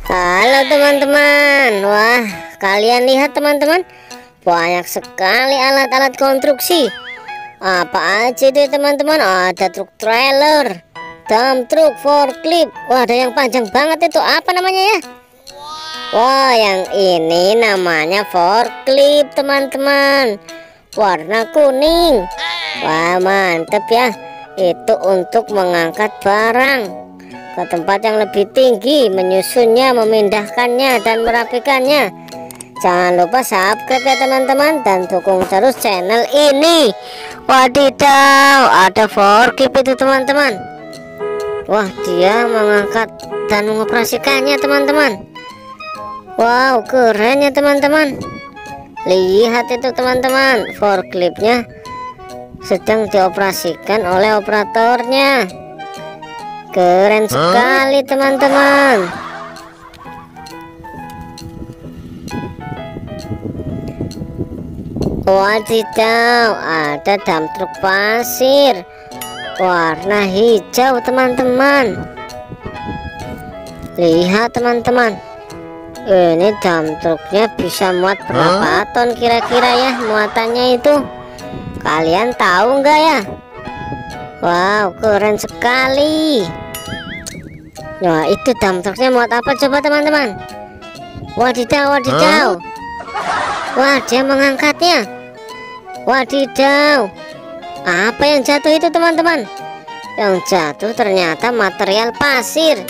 Halo teman-teman. Wah, kalian lihat teman-teman, banyak sekali alat-alat konstruksi. Apa aja deh teman-teman? Ada truk trailer, dump truck, forklift. Wah, ada yang panjang banget itu. Apa namanya ya? Wah, yang ini namanya forklift teman-teman, warna kuning. Wah, mantep ya. Itu untuk mengangkat barang ke tempat yang lebih tinggi, menyusunnya, memindahkannya, dan merapikannya. Jangan lupa subscribe ya teman-teman, dan dukung terus channel ini. Wadidaw, ada forklift itu teman-teman. Wah, dia mengangkat dan mengoperasikannya teman-teman. Wow, keren ya teman-teman. Lihat itu teman-teman, forkliftnya sedang dioperasikan oleh operatornya. Keren sekali teman-teman. Wadidaw, ada dump truk pasir warna hijau teman-teman. Lihat teman-teman, ini dump truknya bisa muat berapa ton kira-kira ya muatannya itu? Kalian tahu nggak ya? Wow, keren sekali. Wah, itu dump truknya muat apa coba teman-teman? Wadidaw, wadidaw. Wah, dia mengangkatnya. Wadidaw. Apa yang jatuh itu teman-teman? Yang jatuh ternyata material pasir.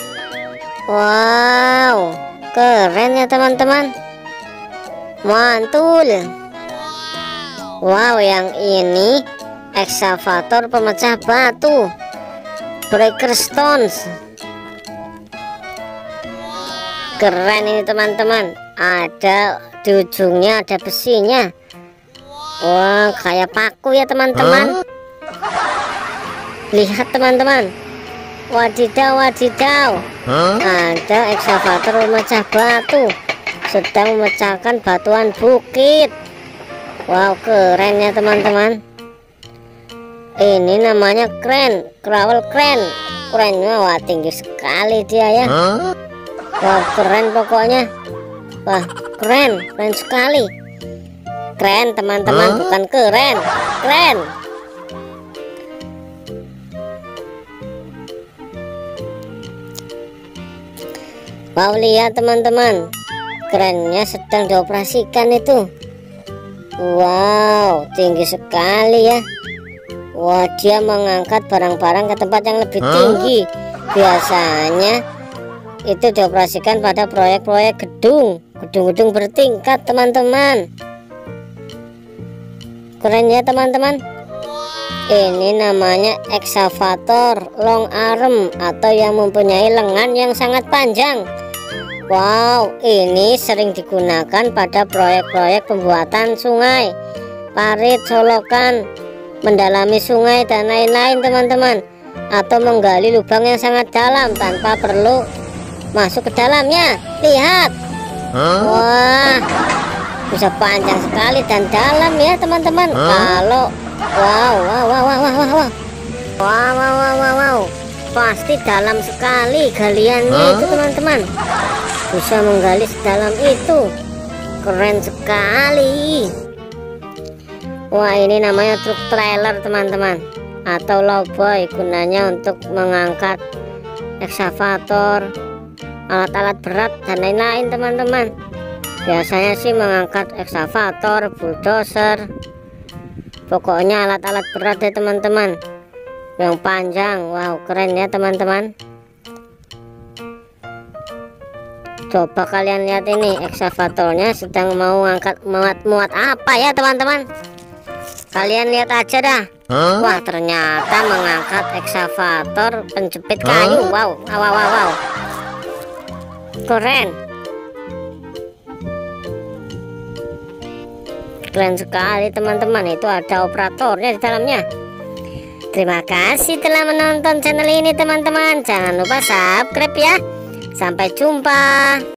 Wow, keren ya teman-teman. Mantul. Wow, yang ini ekskavator pemecah batu, breaker stones. Keren ini teman-teman. Ada di ujungnya ada besinya. Wah, kayak paku ya teman-teman. Lihat teman-teman. Wadidaw, wadidaw. Ada ekskavator pemecah batu, sedang memecahkan batuan bukit. Wow, keren ya teman-teman. Ini namanya kren, gravel crane. Kerennya wah tinggi sekali dia ya. Wah, keren pokoknya. Wah, keren sekali. Keren teman-teman, bukan keren, keren. Wow, lihat teman-teman, kerennya sedang dioperasikan itu. Wow, tinggi sekali ya. Wah, dia mengangkat barang-barang ke tempat yang lebih tinggi. Biasanya itu dioperasikan pada proyek-proyek gedung-gedung bertingkat teman-teman. Keren ya teman-teman. Ini namanya ekskavator long arm atau yang mempunyai lengan yang sangat panjang. Wow, ini sering digunakan pada proyek-proyek pembuatan sungai, parit, solokan, mendalami sungai dan lain-lain teman-teman, atau menggali lubang yang sangat dalam tanpa perlu masuk ke dalamnya. Lihat. Wah, bisa panjang sekali dan dalam ya teman-teman. Kalau wow, pasti dalam sekali galiannya itu teman-teman. Bisa menggali sedalam itu. Keren sekali. Wah, ini namanya truk trailer teman-teman, atau lowboy, gunanya untuk mengangkat ekskavator, alat-alat berat dan lain-lain teman-teman. Biasanya sih mengangkat ekskavator, bulldozer, pokoknya alat-alat berat ya teman-teman, yang panjang. Wow, keren ya teman-teman. Coba kalian lihat ini, ekskavatornya sedang mau angkat muat apa ya teman-teman. Kalian lihat aja dah. Wah, ternyata mengangkat ekskavator penjepit kayu. Wow. Keren. Keren sekali teman-teman. Itu ada operatornya di dalamnya. Terima kasih telah menonton channel ini teman-teman. Jangan lupa subscribe ya. Sampai jumpa.